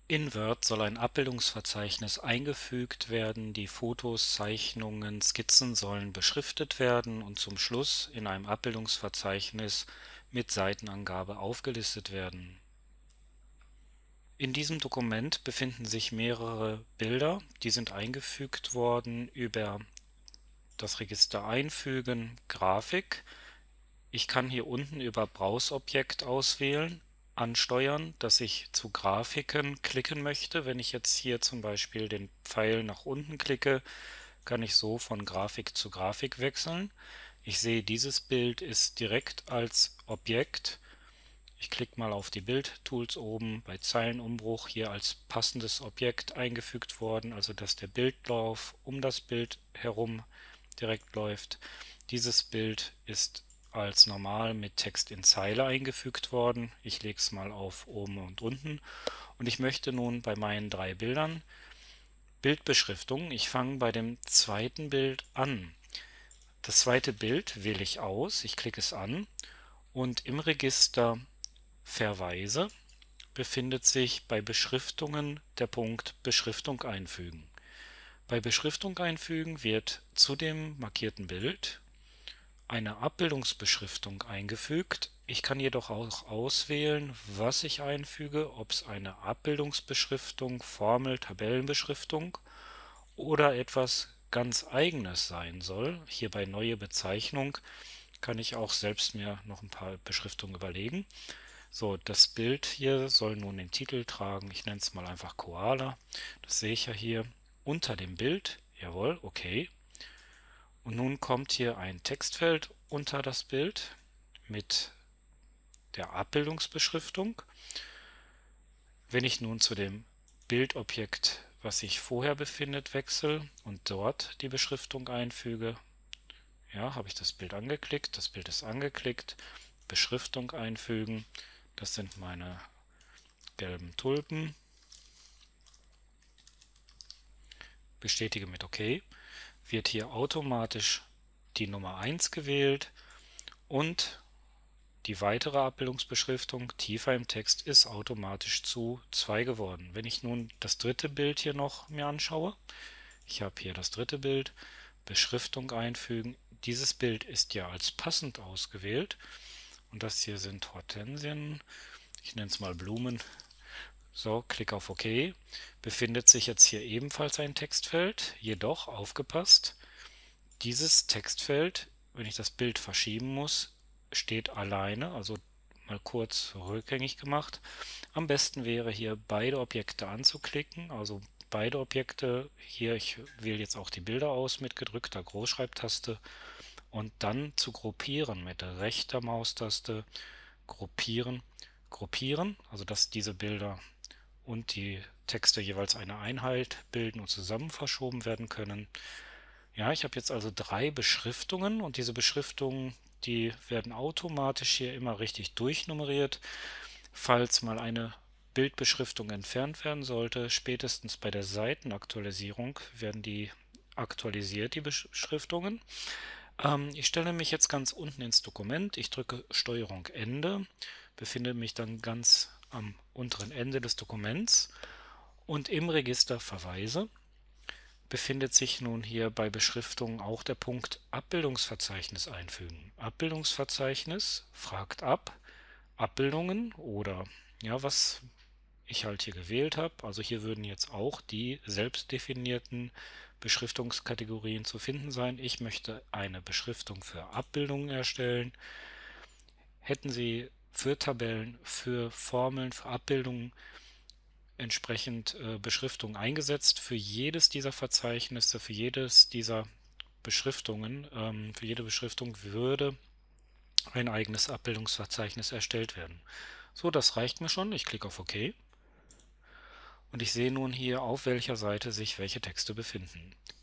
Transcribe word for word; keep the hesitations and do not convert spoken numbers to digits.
In Word soll ein Abbildungsverzeichnis eingefügt werden, die Fotos, Zeichnungen, Skizzen sollen beschriftet werden und zum Schluss in einem Abbildungsverzeichnis mit Seitenangabe aufgelistet werden. In diesem Dokument befinden sich mehrere Bilder, die sind eingefügt worden über das Register Einfügen, Grafik. Ich kann hier unten über Browse-Objekt auswählen, ansteuern, dass ich zu Grafiken klicken möchte. Wenn ich jetzt hier zum Beispiel den Pfeil nach unten klicke, kann ich so von Grafik zu Grafik wechseln. Ich sehe, dieses Bild ist direkt als Objekt. Ich klicke mal auf die Bildtools oben, bei Zeilenumbruch hier als passendes Objekt eingefügt worden, also dass der Bildlauf um das Bild herum direkt läuft. Dieses Bild ist als normal mit Text in Zeile eingefügt worden. Ich lege es mal auf oben und unten und ich möchte nun bei meinen drei Bildern Bildbeschriftung. Ich fange bei dem zweiten Bild an. Das zweite Bild wähle ich aus, ich klicke es an und im Register Verweise befindet sich bei Beschriftungen der Punkt Beschriftung einfügen. Bei Beschriftung einfügen wird zu dem markierten Bild eine Abbildungsbeschriftung eingefügt. Ich kann jedoch auch auswählen, was ich einfüge, ob es eine Abbildungsbeschriftung, Formel, Tabellenbeschriftung oder etwas ganz Eigenes sein soll. Hier bei Neue Bezeichnung kann ich auch selbst mir noch ein paar Beschriftungen überlegen. So, das Bild hier soll nun den Titel tragen. Ich nenne es mal einfach Koala. Das sehe ich ja hier unter dem Bild. Jawohl, okay. Und nun kommt hier ein Textfeld unter das Bild mit der Abbildungsbeschriftung. Wenn ich nun zu dem Bildobjekt, was sich vorher befindet, wechsle und dort die Beschriftung einfüge, ja, habe ich das Bild angeklickt, das Bild ist angeklickt, Beschriftung einfügen, das sind meine gelben Tulpen, bestätige mit OK, wird hier automatisch die Nummer eins gewählt und die weitere Abbildungsbeschriftung tiefer im Text ist automatisch zu zwei geworden. Wenn ich nun das dritte Bild hier noch mir anschaue, ich habe hier das dritte Bild, Beschriftung einfügen. Dieses Bild ist ja als passend ausgewählt und das hier sind Hortensien, ich nenne es mal Blumen. So, Klick auf OK. Befindet sich jetzt hier ebenfalls ein Textfeld, jedoch aufgepasst, dieses Textfeld, wenn ich das Bild verschieben muss, steht alleine, also mal kurz rückgängig gemacht. Am besten wäre hier beide Objekte anzuklicken, also beide Objekte, hier ich wähle jetzt auch die Bilder aus mit gedrückter Großschreibtaste und dann zu gruppieren mit rechter Maustaste, gruppieren, gruppieren, also dass diese Bilder und die Texte jeweils eine Einheit bilden und zusammen verschoben werden können. Ja, ich habe jetzt also drei Beschriftungen und diese Beschriftungen, die werden automatisch hier immer richtig durchnummeriert. Falls mal eine Bildbeschriftung entfernt werden sollte, spätestens bei der Seitenaktualisierung werden die aktualisiert, die Beschriftungen. Ähm, ich stelle mich jetzt ganz unten ins Dokument, ich drücke Steuerung Ende, befinde mich dann ganz am unteren Ende des Dokuments und im Register Verweise befindet sich nun hier bei Beschriftung auch der Punkt Abbildungsverzeichnis einfügen. Abbildungsverzeichnis fragt ab Abbildungen oder ja, was ich halt hier gewählt habe. Also hier würden jetzt auch die selbst definierten Beschriftungskategorien zu finden sein. Ich möchte eine Beschriftung für Abbildungen erstellen. Hätten Sie für Tabellen, für Formeln, für Abbildungen entsprechend äh, Beschriftung eingesetzt. Für jedes dieser Verzeichnisse, für jedes dieser Beschriftungen, ähm, für jede Beschriftung würde ein eigenes Abbildungsverzeichnis erstellt werden. So, das reicht mir schon. Ich klicke auf OK und ich sehe nun hier, auf welcher Seite sich welche Texte befinden.